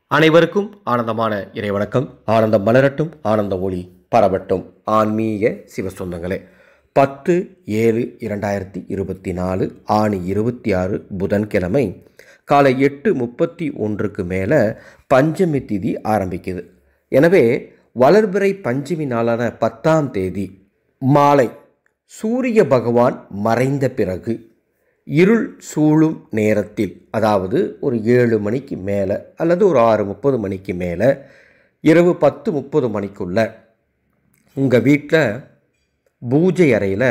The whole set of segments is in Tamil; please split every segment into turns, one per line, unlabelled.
அனைவருக்கும் ஆனந்தமான இறைவணக்கம். ஆனந்தம் மலரட்டும், ஆனந்த ஒளி பரவட்டும். ஆன்மீக சிவசொந்தங்களே, 10/7/2024 ஆணி 26 புதன்கிழமை காலை 8:31க்கு மேலே பஞ்சமி திதி ஆரம்பிக்குது. எனவே வளர்பிறை பஞ்சமி நாளான 10ஆம் தேதி மாலை சூரிய பகவான் மறைந்த பிறகு இருள் சூழும் நேரத்தில், அதாவது ஒரு 7 மணிக்கு மேலே அல்லது ஒரு 6:30 மணிக்கு மேலே இரவு 10:30 மணிக்குள்ள உங்கள் வீட்டில் பூஜை அறையில்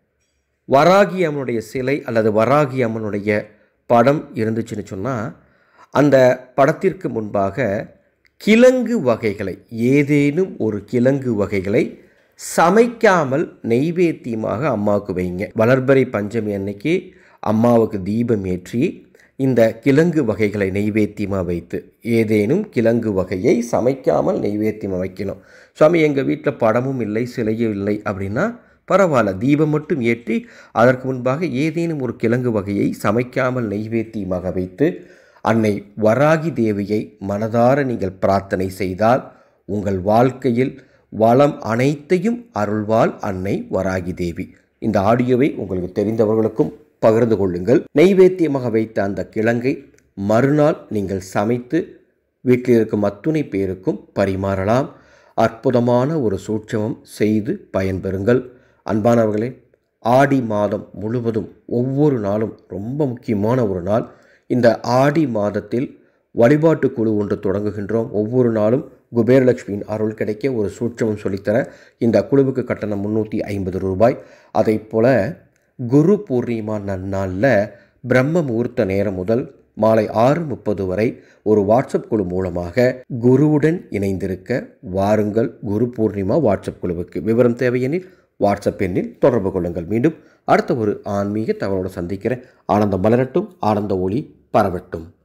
வராகி அம்மனுடைய சிலை அல்லது வராகி அம்மனுடைய படம் இருந்துச்சுன்னு சொன்னால், அந்த படத்திற்கு முன்பாக கிழங்கு வகைகளை, ஏதேனும் ஒரு கிழங்கு வகைகளை சமைக்காமல் நெய்வேத்தியமாக அம்மாவுக்கு வைங்க. வளர்பிறை பஞ்சமி அன்னைக்கு அம்மாவுக்கு தீபம் ஏற்றி இந்த கிழங்கு வகைகளை நெய்வேத்தியமாக வைத்து, ஏதேனும் கிழங்கு வகையை சமைக்காமல் நெய்வேத்தியமாக வைக்கணும். சுவாமி, எங்கள் வீட்டில் படமும் இல்லை, சிலையும் இல்லை அப்படின்னா பரவாயில்ல, தீபம் மட்டும் ஏற்றி அதற்கு முன்பாக ஏதேனும் ஒரு கிழங்கு வகையை சமைக்காமல் நெய்வேத்தியமாக வைத்து அன்னை வராகி தேவியை மனதார நீங்கள் பிரார்த்தனை செய்தால் உங்கள் வாழ்க்கையில் வளம் அனைத்தையும் அருள்வாள் அன்னை வராகி தேவி. இந்த ஆடியோவை உங்களுக்கு தெரிந்தவர்களுக்கும் பகிர்ந்து கொள்ளுங்கள். நெய்வேத்தியமாக வைத்த அந்த கிழங்கை மறுநாள் நீங்கள் சமைத்து வீட்டில் இருக்கும் அத்துணை பேருக்கும் பரிமாறலாம். அற்புதமான ஒரு சூட்சமம் செய்து பயன்பெறுங்கள். அன்பானவர்களே, ஆடி மாதம் முழுவதும் ஒவ்வொரு நாளும் ரொம்ப முக்கியமான ஒரு நாள். இந்த ஆடி மாதத்தில் வழிபாட்டு குழு ஒன்று தொடங்குகின்றோம். ஒவ்வொரு நாளும் குபேரலட்சுமியின் அருள் கிடைக்க ஒரு சூட்சமம் சொல்லித்தர இந்த குழுவுக்கு கட்டணம் 350 ரூபாய். அதை போல குரு பூர்ணிமா நன்னாளில் பிரம்ம முகூர்த்த நேரம் முதல் மாலை 6:30 வரை ஒரு வாட்ஸ்அப் குழு மூலமாக குருவுடன் இணைந்திருக்க வாருங்கள். குரு பூர்ணிமா வாட்ஸ்அப் குழுவுக்கு விவரம் தேவையெனில் வாட்ஸ்அப் எண்ணில் தொடர்பு கொள்ளுங்கள். மீண்டும் அடுத்த ஒரு ஆன்மீக தகவலோடு சந்திக்கிறேன். ஆனந்தம் மலரட்டும், ஆனந்த ஒளி பரவட்டும்.